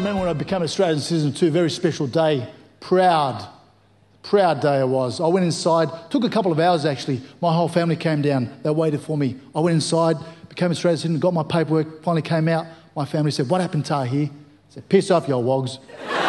remember when I became Australian citizen too, very special day, proud day it was. I went inside, took a couple of hours actually. My whole family came down, they waited for me. I went inside, became Australian citizen, got my paperwork, finally came out. My family said, "What happened, Tahir?" I said, "Piss off, you old wogs."